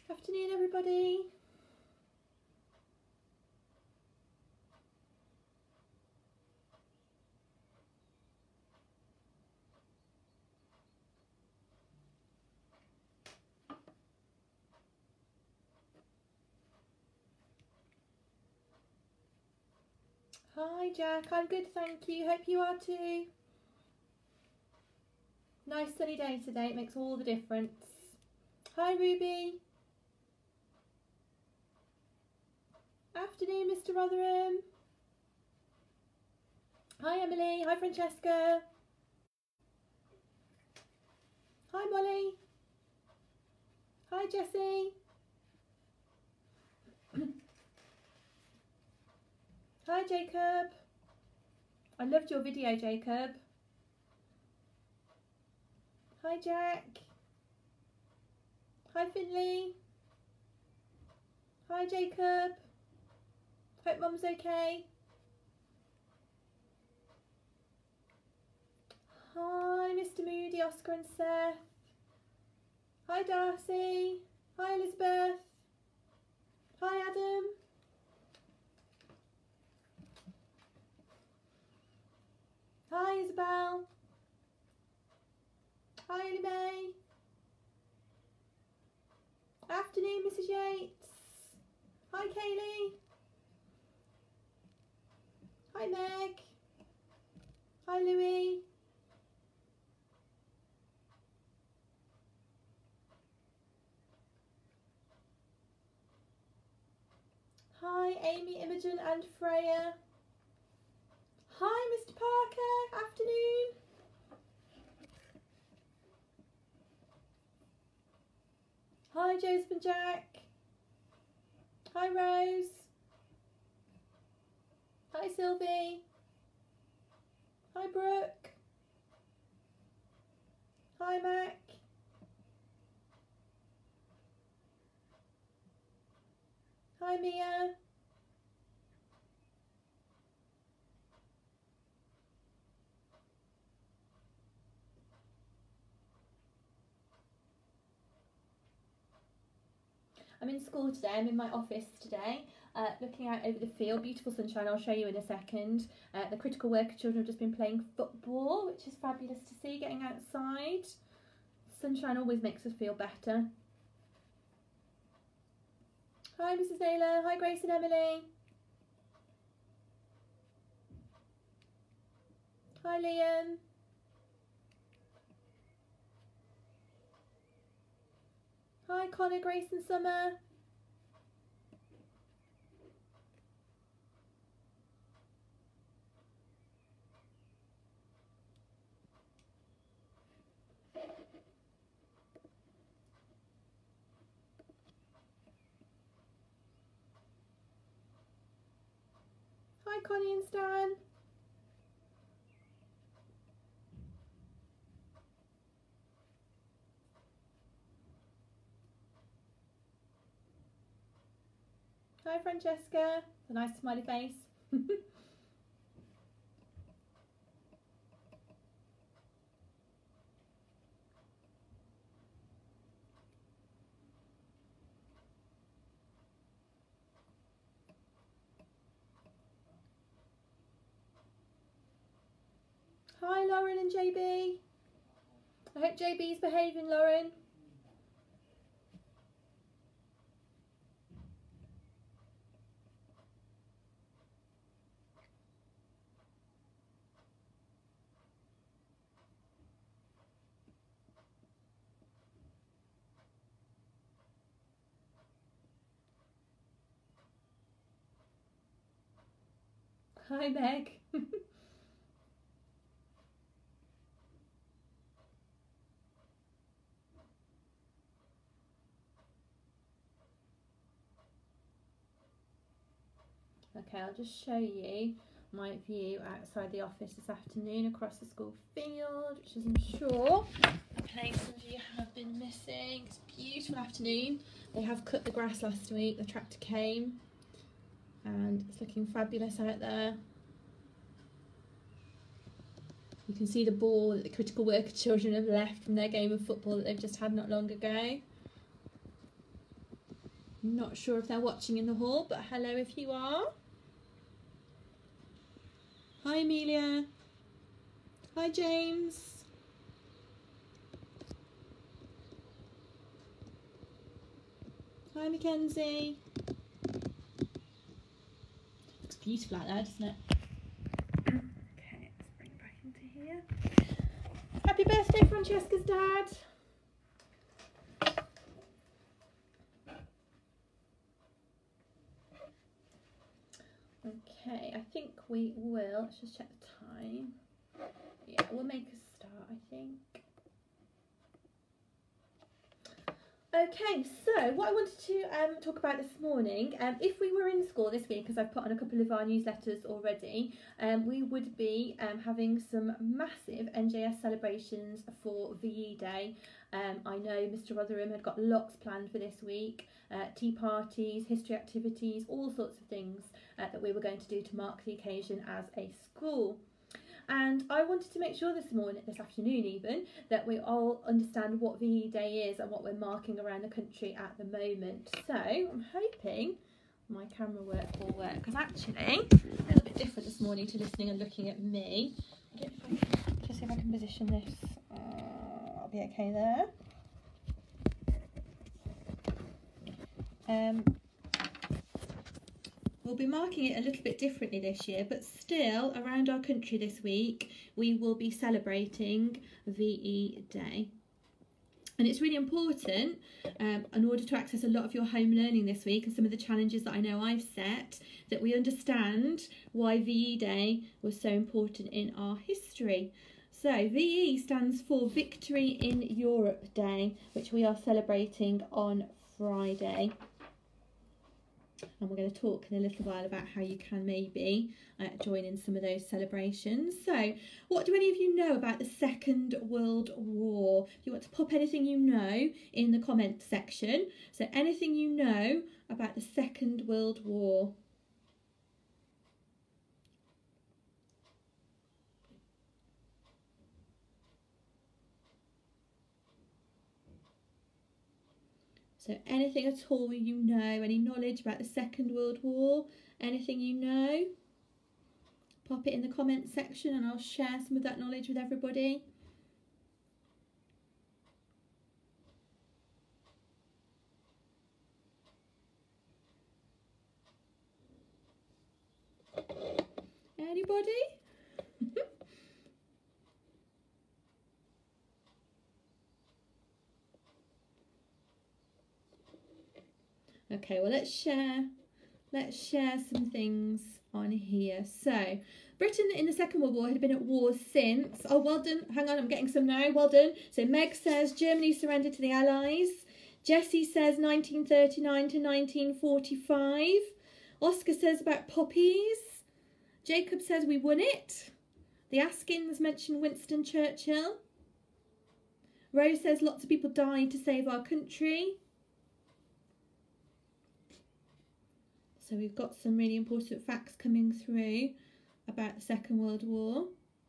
Afternoon, everybody. Hi, Jack. I'm good, thank you. Hope you are too. Nice sunny day today. It makes all the difference. Hi, Ruby. Afternoon, Mr. Rotherham. Hi, Emily. Hi, Francesca. Hi, Molly. Hi, Jessie. Hi, Jacob. I loved your video, Jacob. Hi, Jack. Hi, Finley. Hi, Jacob. Hope Mum's okay. Hi, Mr. Moody, Oscar and Seth. Hi, Darcy. Hi, Elizabeth. Hi, Adam. Hi, Isabel. Hi, Ellie Mae. Afternoon, Mrs. Yates. Hi, Kaylee. Hi, Meg. Hi, Louie. Hi, Amy, Imogen and Freya. Hi, Mr. Parker. Afternoon. Hi, Joseph and Jack. Hi, Rose. Hi, Sylvie. Hi, Brooke. Hi, Mac. Hi, Mia. I'm in school today. I'm in my office today, looking out over the field. Beautiful sunshine. I'll show you in a second. The critical worker children have just been playing football, which is fabulous to see, getting outside. Sunshine always makes us feel better. Hi, Mrs. Naylor. Hi, Grace and Emily. Hi, Liam. Hi, Connor, Grace and Summer. Hi, Connie and Stan. Hi, Francesca. A nice smiley face. Hi, Lauren and JB. I hope JB's behaving, Lauren. Hi, Meg. Okay, I'll just show you my view outside the office this afternoon across the school field, which is, I'm sure, a place some of you have been missing. It's a beautiful afternoon. They have cut the grass last week, the tractor came, and it's looking fabulous out there. You can see the ball that the critical worker children have left from their game of football that they've just had not long ago. I'm not sure if they're watching in the hall, but hello if you are. Hi Amelia. Hi James. Hi Mackenzie. Looks beautiful out there, doesn't it? Okay, let's bring it back into here. Happy birthday, Francesca's dad. Okay, I think we will, let's just check the time. Yeah, we'll make a start, I think. Okay, so what I wanted to talk about this morning, if we were in school this week, because I've put on a couple of our newsletters already, we would be having some massive NJS celebrations for VE Day. I know Mr Rotherham had got lots planned for this week, tea parties, history activities, all sorts of things that we were going to do to mark the occasion as a school. And I wanted to make sure this afternoon even, that we all understand what VE Day is and what we're marking around the country at the moment. So I'm hoping my camera work will work, because actually a little bit different this morning to listening and looking at me. I don't know if I can, just see if I can position this. I'll be okay there. We'll be marking it a little bit differently this year, but still around our country this week we will be celebrating VE Day. And it's really important in order to access a lot of your home learning this week and some of the challenges that I know I've set, that we understand why VE Day was so important in our history. So VE stands for Victory in Europe Day, which we are celebrating on Friday. And we're going to talk in a little while about how you can maybe join in some of those celebrations. So what do any of you know about the Second World War? If you want to pop anything you know in the comment section. So anything you know about the Second World War. So anything at all you know, any knowledge about the Second World War, anything you know, pop it in the comment section and I'll share some of that knowledge with everybody. Anybody? Okay, well let's share some things on here. So Britain in the Second World War had been at war since, oh well done, hang on, I'm getting some now, well done. So Meg says Germany surrendered to the Allies. Jessie says 1939 to 1945. Oscar says about poppies. Jacob says we won it. The Askins mentioned Winston Churchill. Rose says lots of people died to save our country. So we've got some really important facts coming through about the Second World War.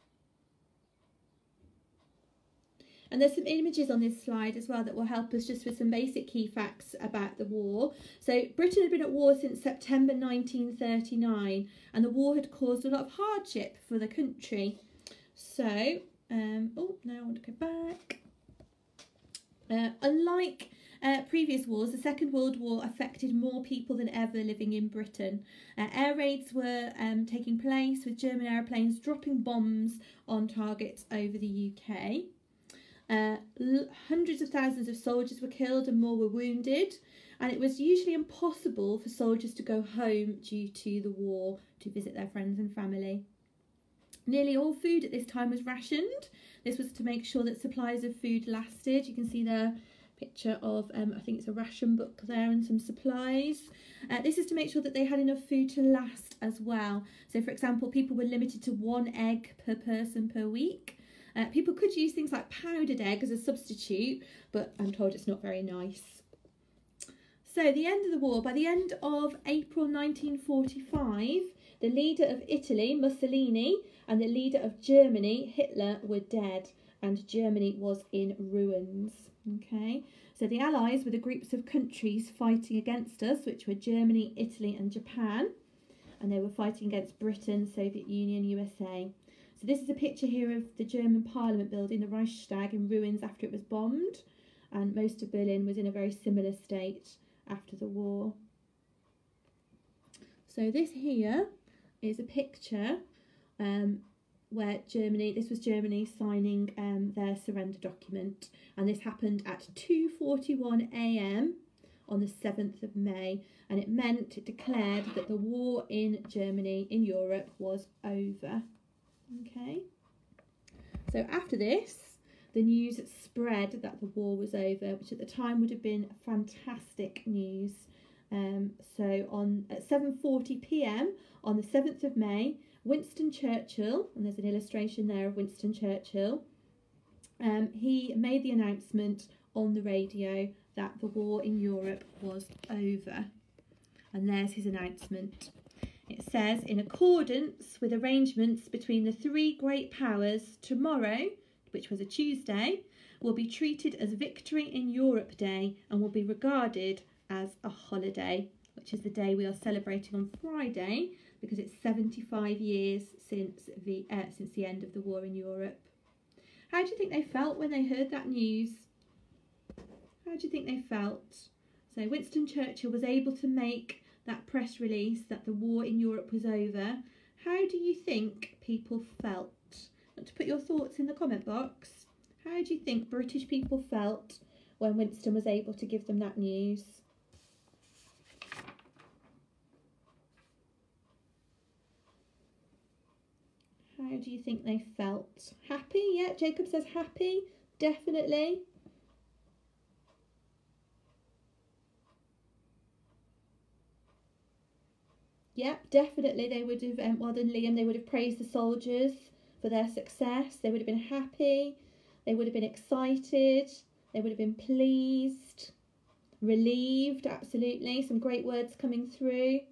And there's some images on this slide as well that will help us just with some basic key facts about the war. So Britain had been at war since September 1939 and the war had caused a lot of hardship for the country. So, oh, now I want to go back. Unlike previous wars, the Second World War affected more people than ever living in Britain. Air raids were taking place with German aeroplanes dropping bombs on targets over the UK. Hundreds of thousands of soldiers were killed and more were wounded, and it was usually impossible for soldiers to go home due to the war to visit their friends and family. Nearly all food at this time was rationed. This was to make sure that supplies of food lasted. You can see there picture of I think it's a ration book there and some supplies. This is to make sure that they had enough food to last as well. So for example, people were limited to 1 egg per person per week. People could use things like powdered egg as a substitute, but I'm told it's not very nice. So the end of the war, by the end of April 1945, The leader of Italy, Mussolini, and the leader of Germany, Hitler, were dead, and Germany was in ruins. Okay, so the Allies were the groups of countries fighting against us, which were Germany, Italy, and Japan, and they were fighting against Britain, Soviet Union, USA. So this is a picture here of the German Parliament building, the Reichstag, in ruins after it was bombed, and most of Berlin was in a very similar state after the war. So this here is a picture where Germany, this was Germany signing their surrender document, and this happened at 2:41 a.m. on the 7th of May, and it declared that the war in Germany, in Europe, was over. Okay, so after this, the news spread that the war was over, which at the time would have been fantastic news. So at 7:40 p.m. on the 7th of May, Winston Churchill, and there's an illustration there of Winston Churchill, he made the announcement on the radio that the war in Europe was over. And there's his announcement. It says, in accordance with arrangements between the three great powers, tomorrow, which was a Tuesday, will be treated as Victory in Europe Day and will be regarded as a holiday, which is the day we are celebrating on Friday because it's 75 years since the end of the war in Europe. How do you think they felt when they heard that news? How do you think they felt? So Winston Churchill was able to make that press release that the war in Europe was over. How do you think people felt? Want to put your thoughts in the comment box. How do you think British people felt when Winston was able to give them that news? How do you think they felt? Happy? Yeah, Jacob says happy. Definitely. Yeah, definitely they would have, well done Liam, they would have praised the soldiers for their success. They would have been happy. They would have been excited. They would have been pleased. Relieved, absolutely. Some great words coming through.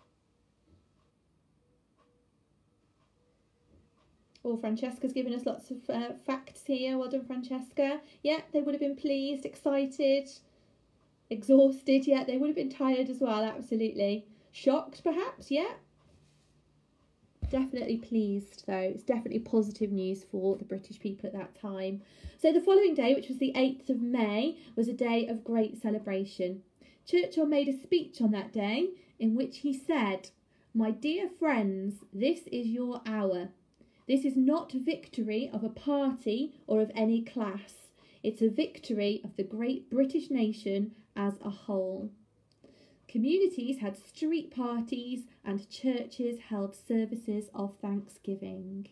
Oh, Francesca's given us lots of facts here. Well done, Francesca. Yeah, they would have been pleased, excited, exhausted. Yeah, they would have been tired as well, absolutely. Shocked, perhaps, yeah. Definitely pleased, though. It's definitely positive news for the British people at that time. So the following day, which was the 8th of May, was a day of great celebration. Churchill made a speech on that day in which he said, "My dear friends, this is your hour. This is not victory of a party or of any class. It's a victory of the great British nation as a whole." Communities had street parties and churches held services of thanksgiving.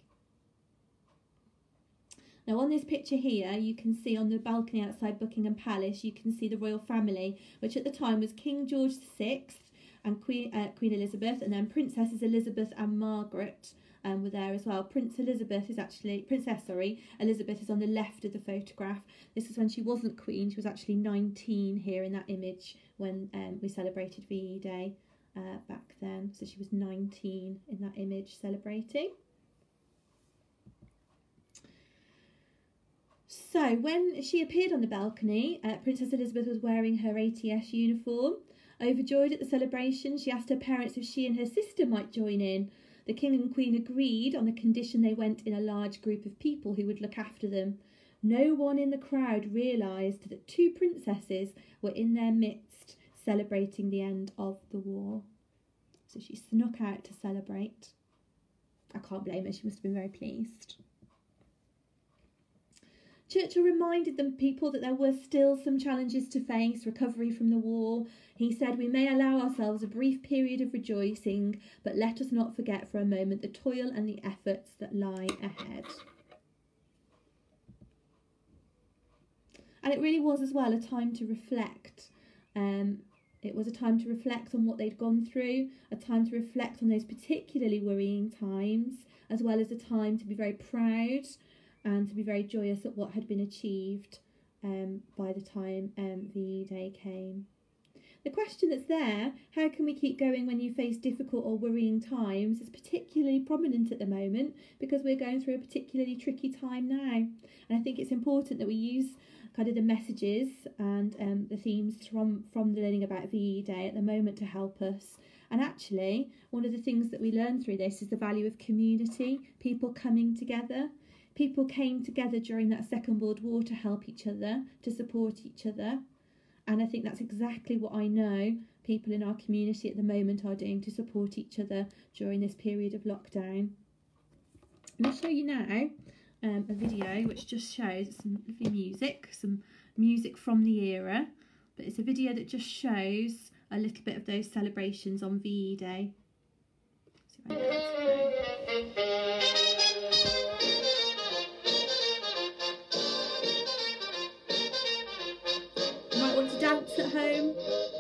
Now on this picture here, you can see on the balcony outside Buckingham Palace, you can see the royal family, which at the time was King George VI and Queen Elizabeth, and then Princesses Elizabeth and Margaret were there as well. Princess Elizabeth is on the left of the photograph. This is when she wasn't queen. She was actually 19 here in that image when we celebrated VE Day back then. So she was 19 in that image celebrating. So when she appeared on the balcony, Princess Elizabeth was wearing her ATS uniform. Overjoyed at the celebration, she asked her parents if she and her sister might join in. The King and Queen agreed on the condition they went in a large group of people who would look after them. No one in the crowd realised that two princesses were in their midst celebrating the end of the war. So she snuck out to celebrate. I can't blame her, she must have been very pleased. Churchill reminded the people that there were still some challenges to face, recovery from the war. He said, "We may allow ourselves a brief period of rejoicing, but let us not forget for a moment the toil and the efforts that lie ahead." And it really was as well a time to reflect. It was a time to reflect on what they'd gone through, a time to reflect on those particularly worrying times, as well as a time to be very proud and to be very joyous at what had been achieved by the time VE Day came. The question that's there, how can we keep going when you face difficult or worrying times, is particularly prominent at the moment because we're going through a particularly tricky time now. And I think it's important that we use kind of the messages and the themes from the Learning About VE Day at the moment to help us. And actually, one of the things that we learn through this is the value of community, people coming together. People came together during that Second World War to help each other, to support each other. And I think that's exactly what I know people in our community at the moment are doing to support each other during this period of lockdown. I'm going to show you now a video which just shows some lovely music from the era. But it's a video that just shows a little bit of those celebrations on VE Day. You might want to dance at home.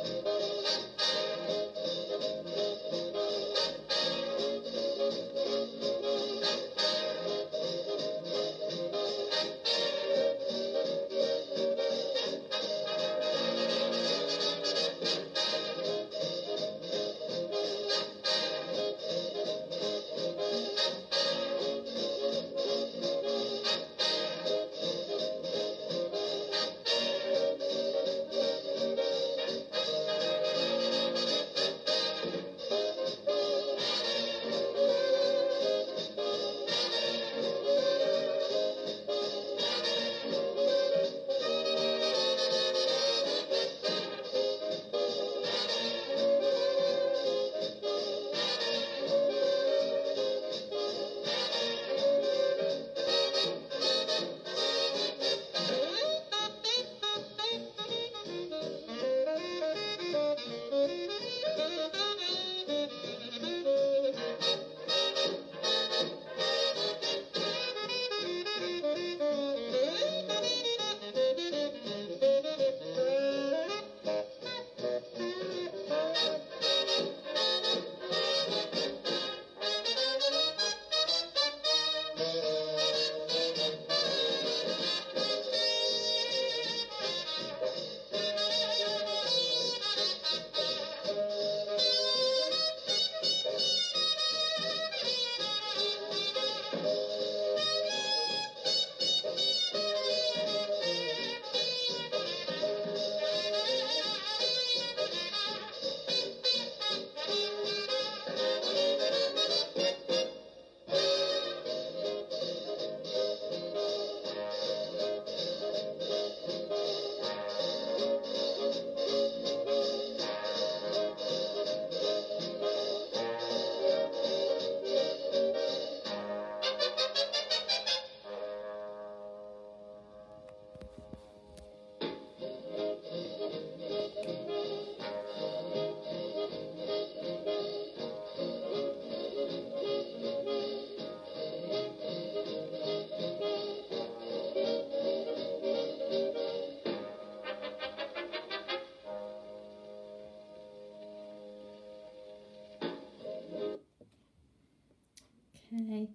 Okay.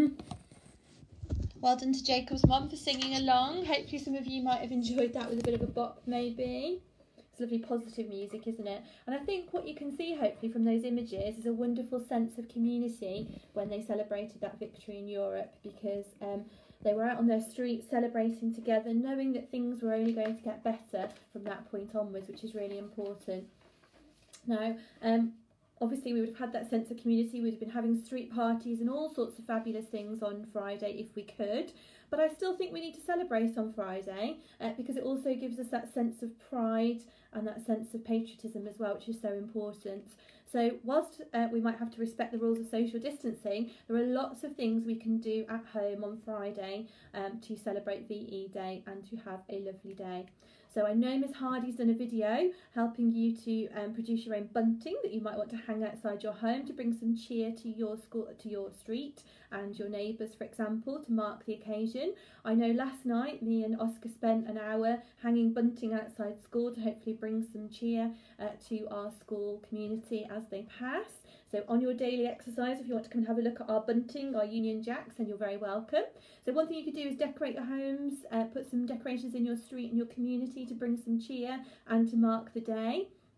Well done to Jacob's mum for singing along. Hopefully some of you might have enjoyed that with a bit of a bop maybe. It's lovely positive music, isn't it? And I think what you can see hopefully from those images is a wonderful sense of community when they celebrated that victory in Europe, because they were out on their streets celebrating together, knowing that things were only going to get better from that point onwards, which is really important. Now, obviously we would have had that sense of community, we'd have been having street parties and all sorts of fabulous things on Friday if we could, but I still think we need to celebrate on Friday because it also gives us that sense of pride and that sense of patriotism as well, which is so important. So whilst we might have to respect the rules of social distancing, there are lots of things we can do at home on Friday to celebrate VE Day and to have a lovely day. So I know Miss Hardy's done a video helping you to produce your own bunting that you might want to hang outside your home to bring some cheer to your school, to your street and your neighbours, for example, to mark the occasion. I know last night me and Oscar spent an hour hanging bunting outside school to hopefully bring some cheer to our school community as they pass. So on your daily exercise, if you want to come and have a look at our bunting, our Union Jacks, then you're very welcome. So one thing you could do is decorate your homes, put some decorations in your street and your community to bring some cheer and to mark the day.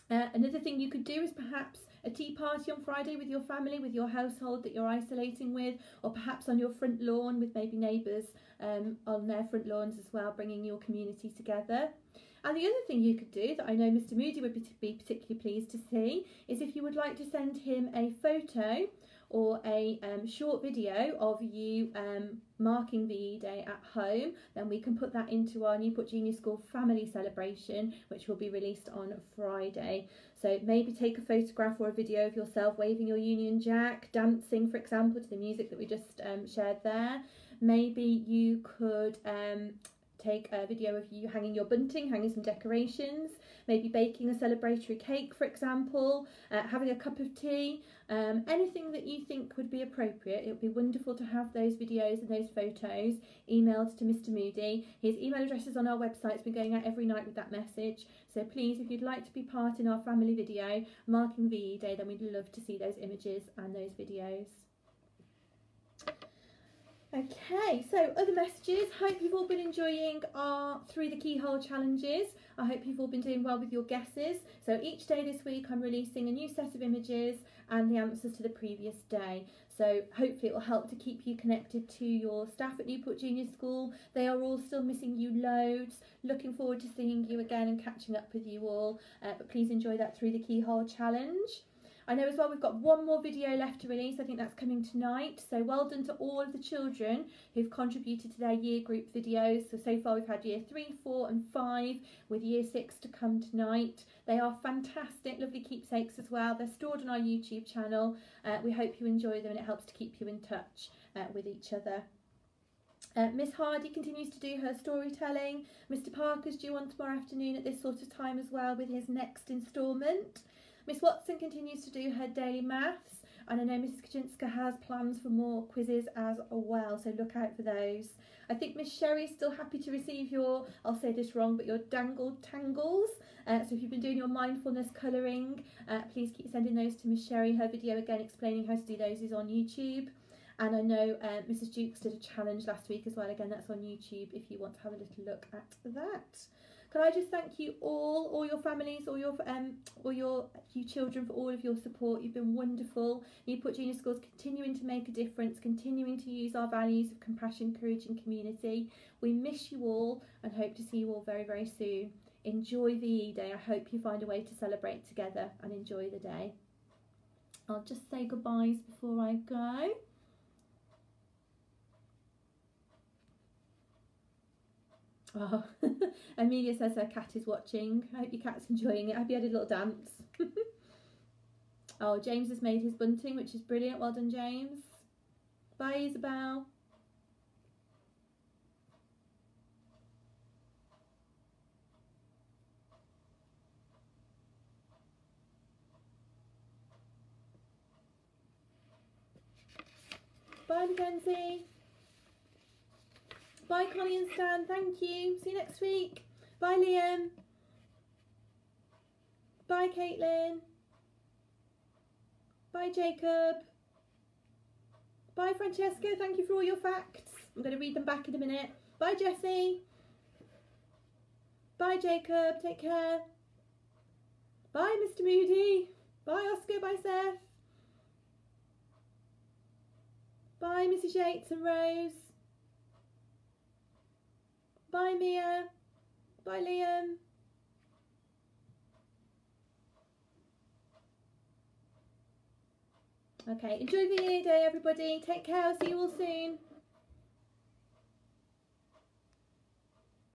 Another thing you could do is perhaps a tea party on Friday with your family, with your household that you're isolating with, or perhaps on your front lawn with maybe neighbours on their front lawns as well, bringing your community together. And the other thing you could do that I know Mr. Moody would be particularly pleased to see is if you would like to send him a photo or a short video of you marking VE Day at home, then we can put that into our Newport Junior School family celebration, which will be released on Friday. So maybe take a photograph or a video of yourself waving your Union Jack, dancing, for example, to the music that we just shared there. Maybe you could take a video of you hanging your bunting, hanging some decorations, maybe baking a celebratory cake, for example, having a cup of tea, anything that you think would be appropriate. It would be wonderful to have those videos and those photos emailed to Mr. Moody. His email address is on our website. It's been going out every night with that message. So please, if you'd like to be part in our family video marking VE Day, then we'd love to see those images and those videos. Okay, so other messages. Hope you've all been enjoying our Through the Keyhole challenges. I hope you've all been doing well with your guesses. So each day this week I'm releasing a new set of images and the answers to the previous day. So hopefully it will help to keep you connected to your staff at Newport Junior School. They are all still missing you loads. Looking forward to seeing you again and catching up with you all. But please enjoy that Through the Keyhole challenge. I know as well we've got one more video left to release. I think that's coming tonight. So well done to all of the children who've contributed to their year group videos. So far we've had year 3, 4 and 5 with year 6 to come tonight. They are fantastic, lovely keepsakes as well. They're stored on our YouTube channel. We hope you enjoy them and it helps to keep you in touch with each other. Miss Hardy continues to do her storytelling. Mr. Parker's due on tomorrow afternoon at this sort of time as well with his next instalment. Miss Watson continues to do her daily maths, and I know Mrs. Kaczynska has plans for more quizzes as well, so look out for those. I think Miss Sherry's still happy to receive your, I'll say this wrong, but your dangled tangles. So if you've been doing your mindfulness colouring, please keep sending those to Miss Sherry. Her video again explaining how to do those is on YouTube. And I know Mrs. Jukes did a challenge last week as well. Again, that's on YouTube if you want to have a little look at that. Can I just thank you all your families, all your children for all of your support. You've been wonderful. Newport Junior School's continuing to make a difference, continuing to use our values of compassion, courage and community. We miss you all and hope to see you all very, very soon. Enjoy VE Day. I hope you find a way to celebrate together and enjoy the day. I'll just say goodbyes before I go. Oh, Amelia says her cat is watching. I hope your cat's enjoying it. I hope you had a little dance. Oh, James has made his bunting, which is brilliant. Well done, James. Bye, Isabel. Bye, Mackenzie. Bye, Connie and Stan. Thank you. See you next week. Bye, Liam. Bye, Caitlin. Bye, Jacob. Bye, Francesca. Thank you for all your facts. I'm going to read them back in a minute. Bye, Jessie. Bye, Jacob. Take care. Bye, Mr. Moody. Bye, Oscar. Bye, Seth. Bye, Mrs. Yates and Rose. Bye, Mia. Bye, Liam. Okay, enjoy the VE Day, everybody. Take care. I'll see you all soon.